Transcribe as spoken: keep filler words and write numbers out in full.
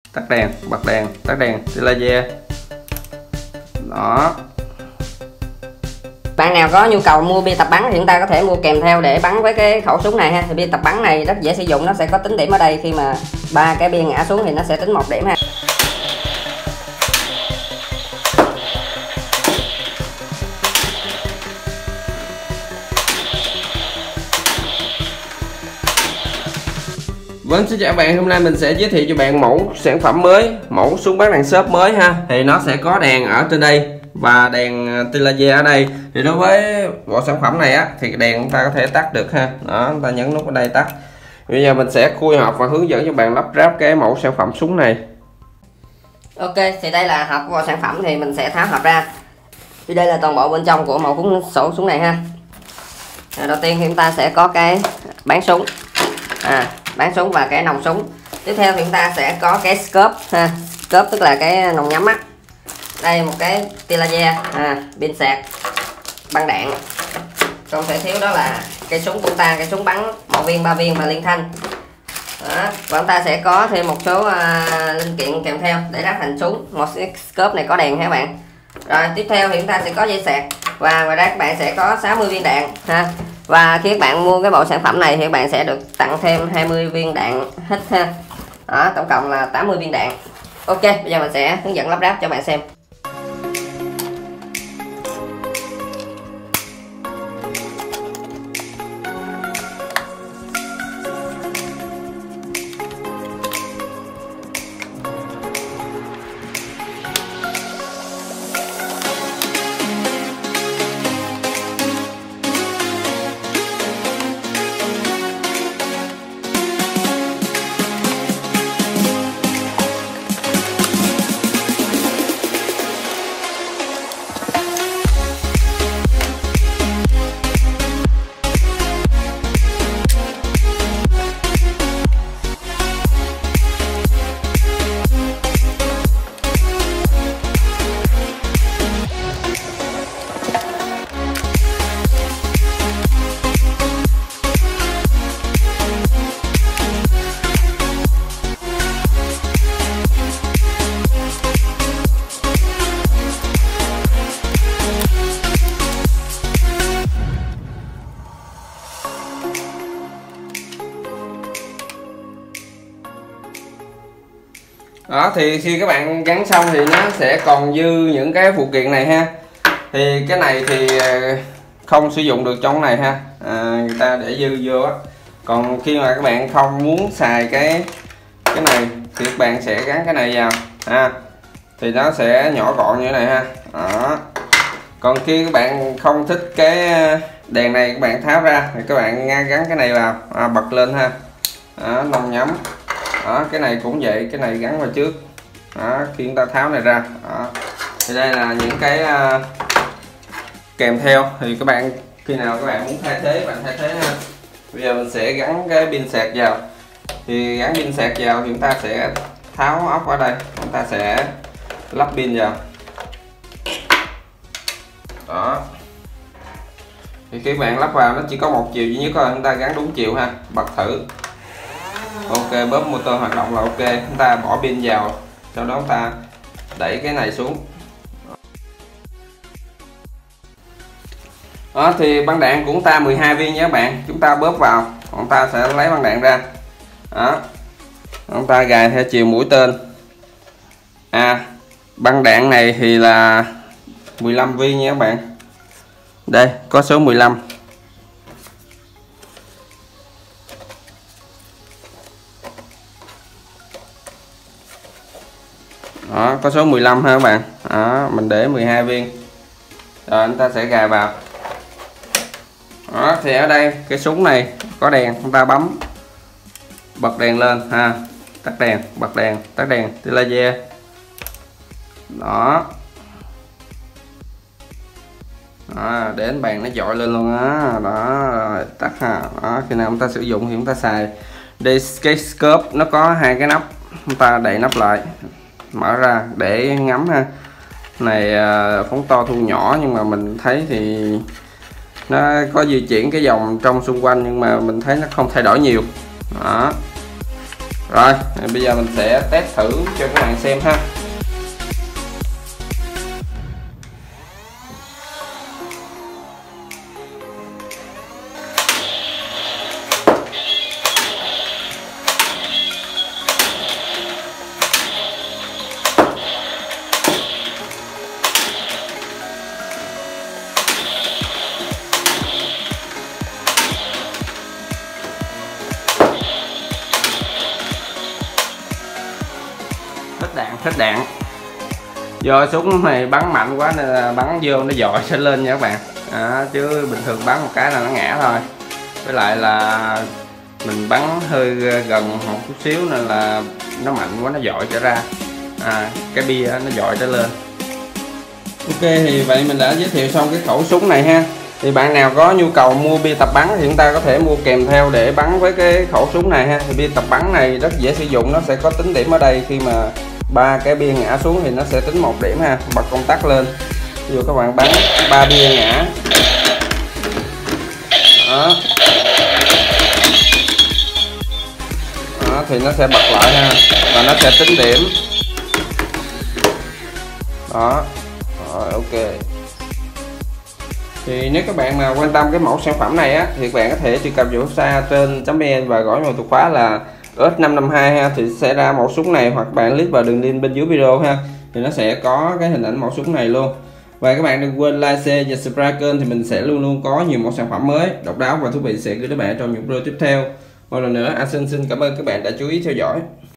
tắt đèn, bật đèn, tắt đèn, tia laser. Đó. Bạn nào có nhu cầu mua pin tập bắn thì chúng ta có thể mua kèm theo để bắn với cái khẩu súng này ha. Thì pin tập bắn này rất dễ sử dụng, nó sẽ có tính điểm ở đây, khi mà ba cái pin ngã xuống thì nó sẽ tính một điểm ha. Vâng, xin chào bạn, hôm nay mình sẽ giới thiệu cho bạn mẫu sản phẩm mới, mẫu súng bắn đạn xốp mới ha. Thì nó sẽ có đèn ở trên đây và đèn tia laser ở đây. Thì đối với bộ sản phẩm này á thì đèn chúng ta có thể tắt được ha. Đó, chúng ta nhấn nút ở đây tắt. Bây giờ mình sẽ khui hộp và hướng dẫn cho bạn lắp ráp cái mẫu sản phẩm súng này. Ok, thì đây là hộp của sản phẩm, thì mình sẽ tháo hộp ra. Thì đây là toàn bộ bên trong của mẫu súng sổ súng này ha. À, đầu tiên thì chúng ta sẽ có cái bán súng, à, bán súng và cái nòng súng. Tiếp theo thì chúng ta sẽ có cái scope ha, scope tức là cái nòng nhắm mắt. Đây một cái tia laser, à, pin sạc, băng đạn. Không thể thiếu đó là cây súng của chúng ta, cây súng bắn một viên, ba viên và liên thanh. Đó. Và chúng ta sẽ có thêm một số uh, linh kiện kèm theo để lắp thành súng. Một cái scope này có đèn ha các bạn. Rồi tiếp theo thì chúng ta sẽ có dây sạc, và ngoài ra các bạn sẽ có sáu mươi viên đạn ha. Và khi các bạn mua cái bộ sản phẩm này thì các bạn sẽ được tặng thêm hai mươi viên đạn hít ha. Đó, tổng cộng là tám mươi viên đạn. Ok, bây giờ mình sẽ hướng dẫn lắp ráp cho bạn xem. Đó, thì khi các bạn gắn xong thì nó sẽ còn dư những cái phụ kiện này ha. Thì cái này thì không sử dụng được trong này ha, à, người ta để dư vô á. Còn khi mà các bạn không muốn xài cái cái này thì các bạn sẽ gắn cái này vào ha, thì nó sẽ nhỏ gọn như thế này ha. Đó. Còn khi các bạn không thích cái đèn này, các bạn tháo ra thì các bạn gắn cái này vào, à, bật lên ha. Đó, nòng nhắm. Đó, cái này cũng vậy, cái này gắn vào trước. Đó, khi chúng ta tháo này ra. Đó. Thì đây là những cái uh, kèm theo. Thì các bạn khi nào các bạn muốn thay thế, bạn thay thế ha. Bây giờ mình sẽ gắn cái pin sạc vào. Thì gắn pin sạc vào thì chúng ta sẽ tháo ốc ở đây, chúng ta sẽ lắp pin vào. Đó. Thì khi các bạn lắp vào nó chỉ có một chiều duy nhất thôi, chúng ta gắn đúng chiều ha, bật thử. Ok, bóp motor hoạt động là ok, chúng ta bỏ pin vào, sau đó chúng ta đẩy cái này xuống. Đó, thì băng đạn của chúng ta mười hai viên nha các bạn, chúng ta bóp vào, chúng ta sẽ lấy băng đạn ra. Đó, chúng ta gài theo chiều mũi tên. À, băng đạn này thì là mười lăm viên nha các bạn. Đây, có số mười lăm. Đó, có số mười lăm ha các bạn. Đó, mình để mười hai viên. Rồi chúng ta sẽ gài vào. Đó, thì ở đây cái súng này có đèn, chúng ta bấm bật đèn lên ha, tắt đèn, bật đèn, tắt đèn, tia laser. Đó. Đó, để đến bàn nó dội lên luôn á. Đó. Đó, rồi tắt ha. Đó, khi nào chúng ta sử dụng thì chúng ta xài. Đây cái scope nó có hai cái nắp, chúng ta đậy nắp lại, mở ra để ngắm ha. Này phóng to thu nhỏ, nhưng mà mình thấy thì nó có di chuyển cái dòng trong xung quanh, nhưng mà mình thấy nó không thay đổi nhiều. Đó. Rồi bây giờ mình sẽ test thử cho các bạn xem ha. Hết đạn, hết đạn. Do súng này bắn mạnh quá nên là bắn vô nó dội sẽ lên nha các bạn. À, chứ bình thường bắn một cái là nó ngã thôi. Với lại là mình bắn hơi gần một chút xíu nên là nó mạnh quá nó dội trở ra. À, cái bia nó dội trở lên. Ok, thì vậy mình đã giới thiệu xong cái khẩu súng này ha. Thì bạn nào có nhu cầu mua bia tập bắn thì chúng ta có thể mua kèm theo để bắn với cái khẩu súng này ha. Thì bia tập bắn này rất dễ sử dụng, nó sẽ có tính điểm ở đây, khi mà ba cái bia ngã xuống thì nó sẽ tính một điểm ha. Bật công tắc lên, ví dụ các bạn bắn ba bia ngã đó. Đó thì nó sẽ bật lại ha, và nó sẽ tính điểm đó. Rồi, ok. Thì nếu các bạn mà quan tâm cái mẫu sản phẩm này á thì các bạn có thể truy cập vào website trên .vn và gõ vào từ khóa là S năm năm hai ha, thì sẽ ra mẫu súng này, hoặc bạn click vào đường link bên dưới video ha, thì nó sẽ có cái hình ảnh mẫu súng này luôn. Và các bạn đừng quên like, share và subscribe kênh, thì mình sẽ luôn luôn có nhiều mẫu sản phẩm mới độc đáo và thú vị sẽ gửi đến bạn trong những video tiếp theo. Một lần nữa, anh xin xin cảm ơn các bạn đã chú ý theo dõi.